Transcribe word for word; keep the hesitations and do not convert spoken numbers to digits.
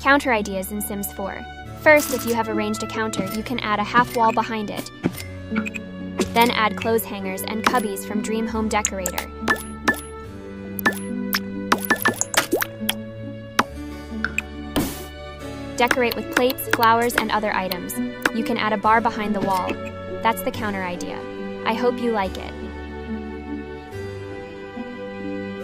Counter ideas in Sims four. First, if you have arranged a counter, you can add a half wall behind it. Then add clothes hangers and cubbies from Dream Home Decorator. Decorate with plates, flowers, and other items. You can add a bar behind the wall. That's the counter idea. I hope you like it.